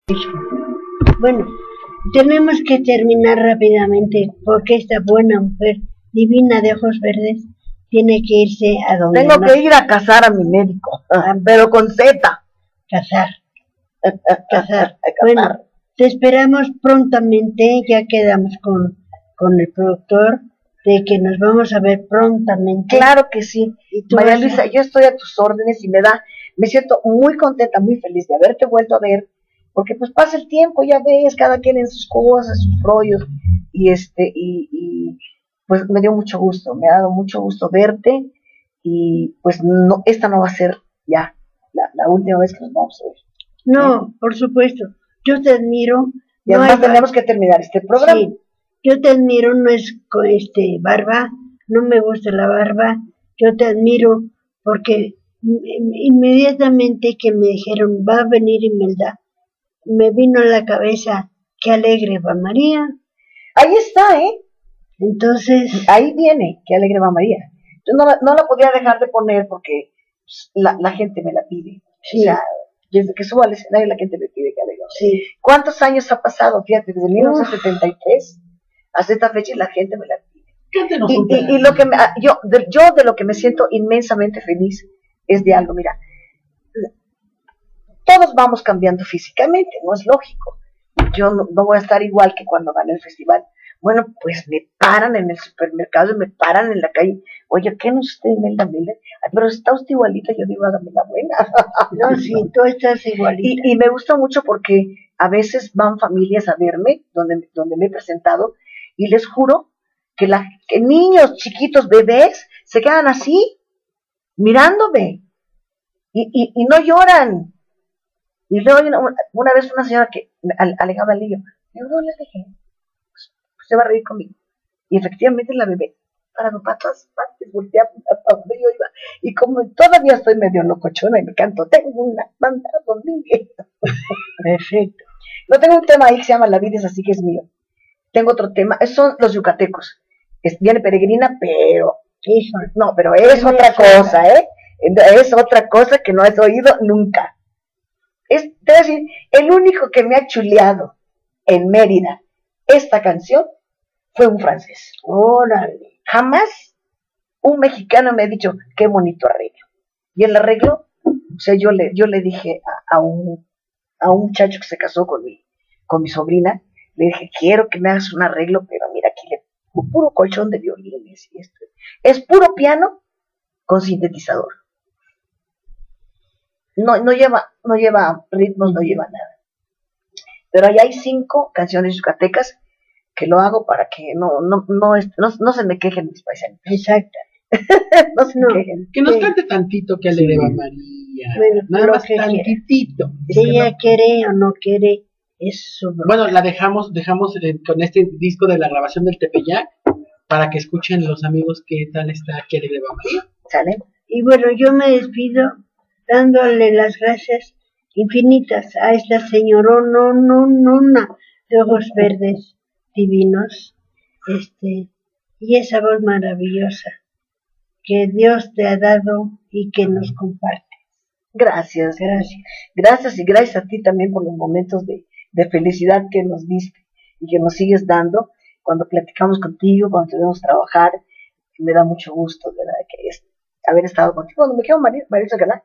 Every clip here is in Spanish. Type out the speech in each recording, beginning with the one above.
Bueno, tenemos que terminar rápidamente porque esta buena mujer divina de ojos verdes tiene que irse a donde Tengo que ir a cazar a mi médico, pero con Z. Cazar. Bueno, te esperamos prontamente, ya quedamos con el productor de que nos vamos a ver prontamente. Claro que sí. María Luisa, yo estoy a tus órdenes y me siento muy contenta, muy feliz de haberte vuelto a ver, porque pues pasa el tiempo, ya ves, cada quien en sus cosas, sus rollos, y pues me dio mucho gusto, me ha dado mucho gusto verte, y pues no, esta no va a ser ya la última vez que nos vamos a ver. No, por supuesto, yo te admiro. Y además tenemos que terminar este programa. Sí, yo te admiro, no es con barba, no me gusta la barba, yo te admiro porque inmediatamente que me dijeron va a venir Imelda, me vino a la cabeza qué alegre va María. Ahí está, Entonces, ahí viene, qué alegre va María. Yo no la podía dejar de poner porque la gente me la pide. Sí. O sea, desde que subo al escenario la gente me pide que alegre. Sí. ¿Cuántos años ha pasado? Fíjate, desde 1973 hasta esta fecha y la gente me la pide. Y lo que yo de lo que me siento inmensamente feliz es de algo, mira, todos vamos cambiando físicamente, no es lógico. Yo no voy a estar igual que cuando gané el festival. Bueno, pues me paran en el supermercado, me paran en la calle. Oye, ¿qué no es usted, Imelda Miller? Ay, pero está usted igualita. Yo digo, hágame la buena. No, sí, tú estás igualita. Y me gusta mucho porque a veces van familias a verme, donde me he presentado, y les juro que niños chiquitos, bebés, se quedan así, mirándome, y no lloran. Y luego una vez una señora que alejaba al niño, yo no le dejé, pues se va a reír conmigo. Y efectivamente la bebé parado para todas partes, volteaba para donde yo iba. Y como todavía estoy medio locochona y me canto, tengo una banda Domínguez. Perfecto. No tengo un tema ahí que se llama La vida es así que es mío. Tengo otro tema, esos son los yucatecos. Viene peregrina, pero no, pero es otra cosa, es otra cosa que no has oído nunca. Te voy a decir, el único que me ha chuleado en Mérida esta canción fue un francés. Órale. Jamás un mexicano me ha dicho qué bonito arreglo. Y el arreglo, o sea, yo le dije a un muchacho que se casó con mi sobrina, le dije, quiero que me hagas un arreglo, pero mira, aquí puro colchón de violines y esto. Es puro piano con sintetizador. No lleva ritmos, no lleva nada. Pero ahí hay 5 canciones yucatecas que lo hago para que no se me quejen mis paisanos. Exacto. No se me quejen. Que nos cante tantito que alegre va María. Bueno, nada más tantitito. Si ella quiere o no quiere, es su problema. Bueno, la dejamos con este disco de la grabación del Tepeyac para que escuchen los amigos qué tal está que alegre va María. ¿Sale? Y bueno, yo me despido dándole las gracias infinitas a esta señorona de ojos verdes divinos, y esa voz maravillosa que Dios te ha dado y que nos comparte. Gracias. Gracias y gracias a ti también por los momentos de felicidad que nos diste y que nos sigues dando cuando platicamos contigo, cuando te vemos trabajar. Me da mucho gusto, ¿verdad? Haber estado contigo. Cuando me quedo María Luisa Galán,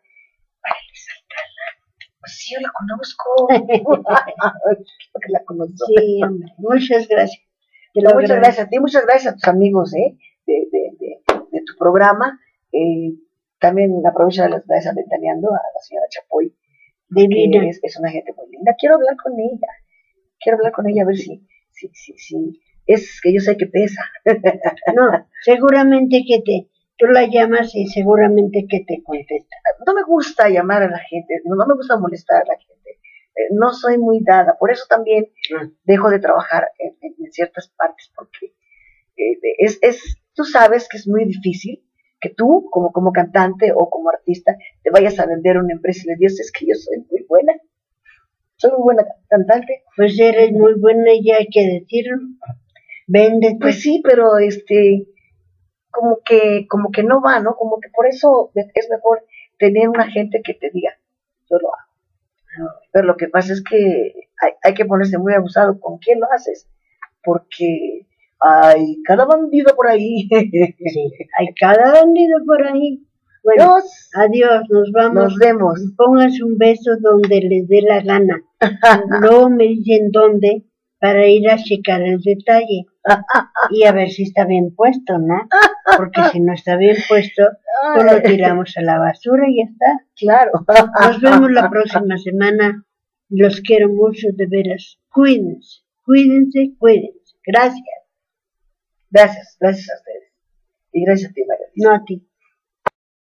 pues sí, yo la conozco. Porque la conozco. Sí, hombre, muchas gracias. Muchas gracias a ti, muchas gracias a tus amigos de tu programa. También aprovecho de las gracias Ventaneando a la señora Chapoy, que es una gente muy linda. Quiero hablar con ella, a ver si es que yo sé que pesa. No, seguramente que tú la llamas y seguramente que te contesta. No me gusta llamar a la gente, no me gusta molestar a la gente. No soy muy dada, por eso también dejo de trabajar en ciertas partes, porque tú sabes que es muy difícil que tú, como cantante o como artista, te vayas a vender a una empresa y le digas, es que yo soy muy buena cantante. Pues eres muy buena y ya hay que decirlo. Véndete. Pues sí, pero como que no va, ¿no? Como que por eso es mejor tener una gente que te diga, yo lo hago. Pero lo que pasa es que hay que ponerse muy abusado con quién lo haces, porque hay cada bandido por ahí. Sí, hay cada bandido por ahí. Bueno, adiós, nos vamos. Nos vemos. Pónganse un beso donde les dé la gana. Luego me dicen dónde para ir a checar el detalle y a ver si está bien puesto, ¿no? Porque si no está bien puesto, pues lo tiramos a la basura y ya está. Claro. Nos vemos la próxima semana. Los quiero mucho, de veras. Cuídense, cuídense, cuídense. Gracias. Gracias a ustedes. Y gracias a ti, María. No a ti.